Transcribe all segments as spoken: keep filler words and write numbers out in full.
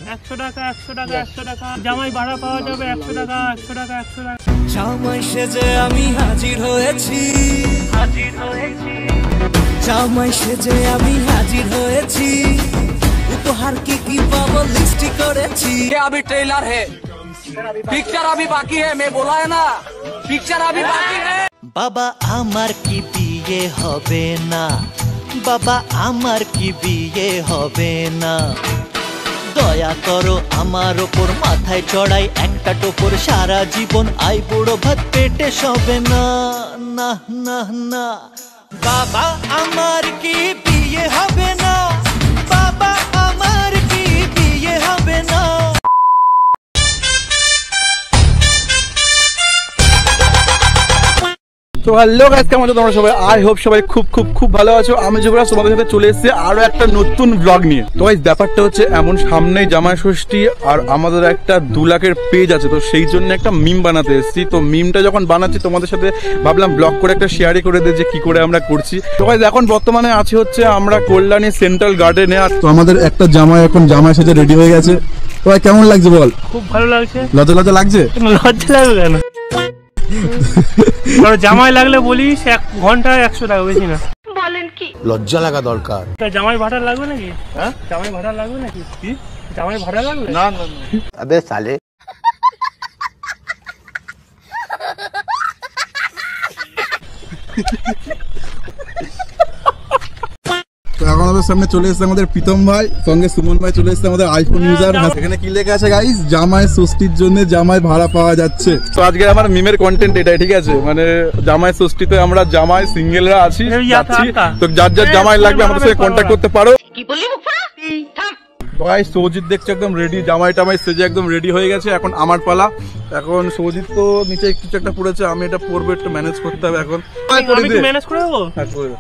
একশো টাকা একশো টাকা একশো টাকা জামাই ভাড়া পাওয়া যাবে একশো টাকা একশো টাকা একশো টাকা। জামাই সেজে আমি হাজির হয়েছি হাজির হয়েছি জামাই সেজে আমি হাজির হয়েছি উপহার কি কি পাবো লিস্ট করেছি। अभी ट्रेलर है, पिक्चर अभी बाकी है, मैं बोला है ना पिक्चर अभी बाकी है। বাবা আমার কি বিয়ে হবে না, বাবা আমার কি বিয়ে হবে না, দয়া করো আমার ওপর মাথায় চড়াই একটা টোপর সারা জীবন আই বুড়ো ভাত পেটে সবে না না না না। বাবা আমার কি বিয়ে হবে না, বাবা আমার কি বিয়ে হবে না। তো হ্যালো গাইস, কেমন আছো তোমরা সবাই? আই হোপ সবাই খুব খুব খুব ভালো আছো। আমি যুবরাজ তোমাদের সাথে চলে এসেছি আরো একটা নতুন ব্লগ নিয়ে। তো গাইস ব্যাপারটা হচ্ছে এমন, সামনেই জামাই ষষ্ঠী আর আমাদের একটা দু লাখের পেজ আছে, তো সেই জন্য একটা মিম বানাতে এসেছি। তো মিমটা যখন বানাচ্ছি তোমাদের সাথে ভাবলাম ব্লগ করে একটা শেয়ারই করে দিই যে কি করে আমরা করছি। তো গাইস এখন বর্তমানে আছি হচ্ছে আমরা কল্যাণী সেন্ট্রাল গার্ডেনে। আর তো আমাদের একটা জামাই এখন জামাই সাথে রেডি হয়ে গেছে। তো ভাই কেমন লাগছে বল? খুব ভালো লাগছে। লজ্জা লজ্জা লাগছে? লজ্জা লাগবে কেন? জামাই লাগলে বলিস এক ঘন্টায় একশো টাকা, বেশি না। বলেন কি লজ্জা লাগা দরকার? জামাই ভাড়া লাগবে নাকি? হ্যাঁ জামাই ভাড়া লাগবে নাকি? কি জামাই ভাড়া লাগবে? না না আবে সালে। তো এখন আমাদের সামনে চলে এসেছে আমাদের প্রীতম ভাই, সঙ্গে সুমন ভাই চলে এসেছে আমাদের আইফোন ইউজার। এখানে কি লেখা আছে গাইস? জামাই ষষ্ঠীর জন্য জামাই ভাড়া পাওয়া যাচ্ছে। তো আজকে আমার মিমের কন্টেন্ট এটাই, ঠিক আছে? মানে জামাই ষষ্ঠীতে আমরা জামাই সিঙ্গেলরা আছি, যাচ্ছি। তো যার যার জামাই লাগবে আমাদের সাথে কন্ট্যাক্ট করতে পারো। কি বললি মুখরা? থাম। ভাই সৌজিত দেখছে একদম রেডি, জামাই টামাই সেজে একদম রেডি হয়ে গেছে। এখন আমার পালা। এখন সৌজিত তো নিচে কিছু একটা পড়েছে, আমি এটা পরবো, একটু ম্যানেজ করতে হবে। এখন আমি কি ম্যানেজ করে দেবো? হ্যাঁ করে।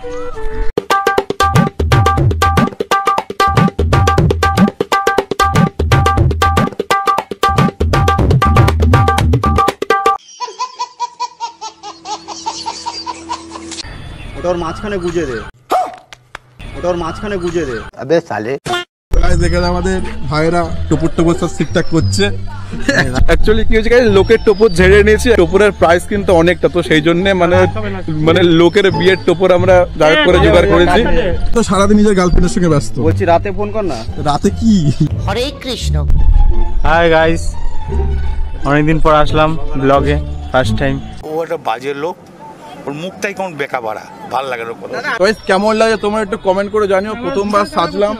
ওটা ওর মাঝখানে গুজে দে, ওটা ওর মাঝখানে গুজে দে। আবে সালে। দেখেন আমাদের ভাইরা টোপর টোপর সব ঠিকঠাক করছে। অ্যাকচুয়ালি কি হয়েছে, লোকের টোপর ঝেড়ে নিয়েছে। টোপরের প্রাইস কিন্তু অনেকটা, তো সেই জন্য মানে মানে লোকের বিয়ের টোপর আমরা জায়গা করে জোগাড় করেছি। তো সারাদিন নিজের গার্লফ্রেন্ডের সঙ্গে ব্যস্ত। বলছি রাতে ফোন কর না। রাতে কি? হরে কৃষ্ণ। হাই গাইস, অনেকদিন পর আসলাম ব্লগে, ফার্স্ট টাইম। ও একটা বাজে লোক, ওর মুখটাই কেমন বেকা বাড়া, ভাল লাগে না। গাইস কেমন লাগে তোমরা একটু কমেন্ট করে জানিও। প্রথমবার সাজলাম।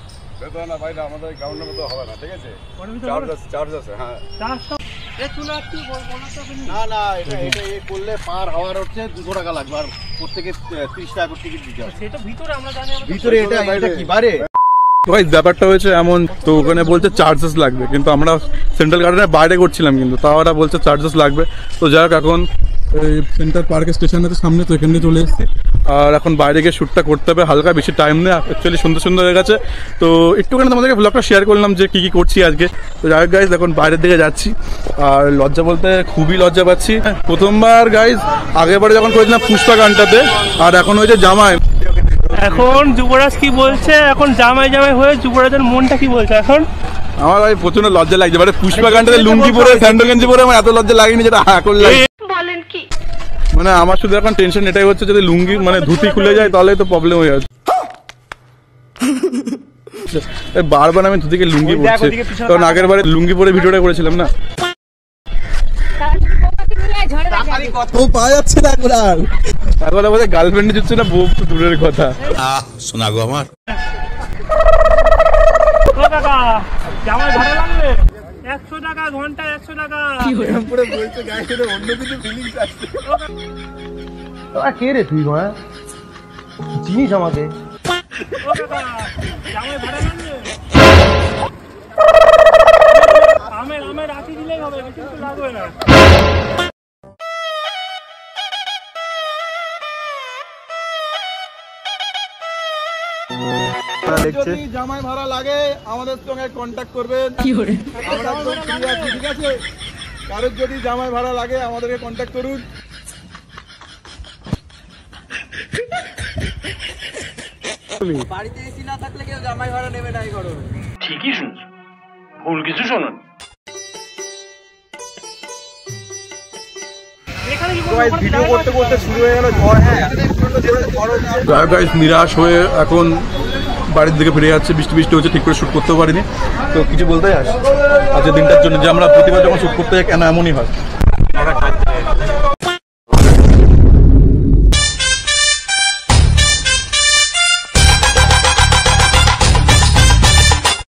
না না এটা এটা এ করলে পার হওয়ার হচ্ছে দুশো টাকা লাগবে, আর প্রত্যেকে ত্রিশ টাকা করে টিকিট দিতে হবে। সেটা ভিতরে আমরা জানি, ভিতরে এটা এটা কি বারে? গাইস ব্যাপারটা হয়েছে এমন, তো ওখানে বলছে চার্জেস লাগবে, কিন্তু আমরা সেন্ট্রাল গার্ডেনের বাইরে করছিলাম, কিন্তু তাও ওরা বলছে চার্জেস লাগবে। তো যাই হোক এখন এই সেন্ট্রাল পার্ক স্টেশনের সামনে, তো এখানে চলে এসেছি। আর এখন বাইরে গিয়ে শ্যুটটা করতে হবে, হালকা বেশি টাইম নেই। অ্যাকচুয়ালি সুন্দর সুন্দর হয়ে গেছে, তো একটুখানি তোমাদেরকে ব্লগটা শেয়ার করলাম যে কী কী করছি আজকে। তো যাই হোক গাইজ এখন বাইরের দিকে যাচ্ছি, আর লজ্জা বলতে খুবই লজ্জা পাচ্ছি। প্রথমবার গাইজ আগেরবারে যখন করেছিলাম পুষ্পা গানটাতে, আর এখন হয়েছে জামাই। এখন যুবরাজ কি বলছে, এখন জামাই জামাই হয়ে যুবরাজের মনটা কি বলছে এখন? আমার ভাই প্রচন্ড লজ্জা লাগছে, মানে পুষ্পা গানটাতে লুঙ্গি পরে স্যান্ডো গেঞ্জি পরে আমার এত লজ্জা লাগেনি যেটা এখন লাগে। বলেন কি? মানে আমার শুধু এখন টেনশন এটাই হচ্ছে, যদি লুঙ্গি মানে ধুতি খুলে যায় তাহলে তো প্রবলেম হয়ে যাচ্ছে। বারবার আমি ধুতিকে লুঙ্গি পরছি, কারণ আগের বারে লুঙ্গি পরে ভিডিওটা করেছিলাম না। ও পাওয়া যাচ্ছে না এখন, আর এখন আমাদের গার্লফ্রেন্ড দিচ্ছে না, বউ তো দূরের কথা। শোনা গো আমার জামাই ভাড়া লাগবে একশো টাকা ঘন্টা, একশো টাকা। অন্য কিছু ফিলিংস আসছে। কে রে তুই মা? চিনিস আমাকে? জামাই ভাড়া লাগবে। আমের আমের রাখি দিলেই হবে, কিন্তু লাগবে না। জামাই ভাড়া লাগে আমাদের সঙ্গে কন্ট্যাক্ট করবেন, আমরা একদম ফ্রি আছি, ঠিক আছে? কারোর যদি জামাই ভাড়া লাগে আমাদেরকে কন্ট্যাক্ট করুন। বাড়িতে এসি না থাকলে কেউ জামাই ভাড়া নেবে না, এই গরমে। ঠিকই শুনছো, ভুল কিছু শোনেন। ভিডিও করতে করতে শুরু হয়ে গেল ঝড়। হ্যাঁ, গাইস নিরাশ হয়ে এখন বাড়ির দিকে ফিরে যাচ্ছে। বৃষ্টি বৃষ্টি হচ্ছে, ঠিক করে শ্যুট করতেও পারিনি। তো কিছু বলতে চাস আজকের দিনটার জন্য, যে আমরা প্রতিবার যখন শ্যুট করতে যাই কেন এমনই হয়?